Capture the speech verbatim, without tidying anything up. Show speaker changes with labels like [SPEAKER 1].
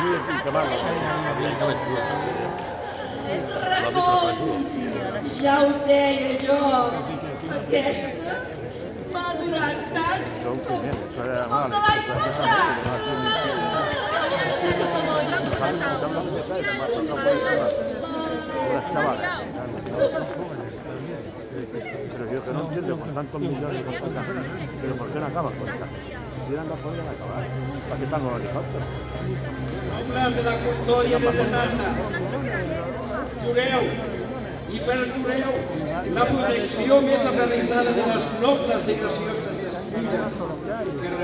[SPEAKER 1] Ja ho deia jo, aquesta m'ha durat tant com de l'any passat.
[SPEAKER 2] Pero yo que no entiendo, con tantos millones y con tanta gente, pero ¿por qué no acabas con esta? Si no podrían acabar, ¿para qué están los helicòpters?
[SPEAKER 3] Membres de la custòdia de Terrassa, jureu, i perjureu la protecció més aferrissada de les nobles i gracioses despulles que